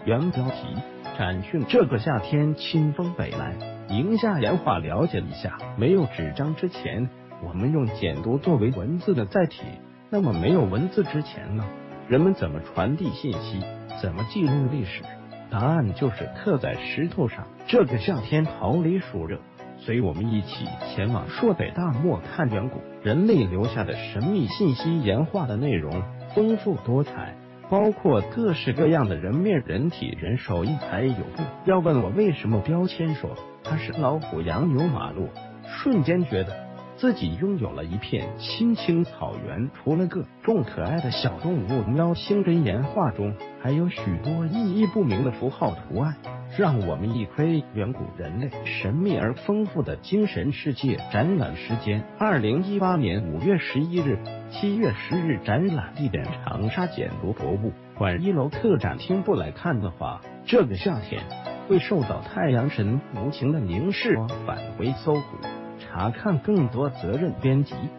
原标题：展讯这个夏天清风北来，宁夏岩画了解一下。没有纸张之前，我们用简牍作为文字的载体。那么没有文字之前呢？人们怎么传递信息？怎么记录历史？答案就是刻在石头上。这个夏天桃李暑热，随我们一起前往朔北大漠看远古，人类留下的神秘信息。岩画的内容丰富多彩，包括各式各样的人面、人体、人手艺，还有布。要问我为什么标签说它是老虎、羊、牛、马、鹿，瞬间觉得自己拥有了一片青青草原。除了各种可爱的小动物、喵星人，岩画中还有许多意义不明的符号图案，让我们一窥远古人类神秘而丰富的精神世界。展览时间：2018年5月11日、7月10日。展览地点：长沙简牍博物馆1楼特展厅。不来看的话，这个夏天会受到太阳神无情的凝视。返回搜狐查看更多，责任编辑。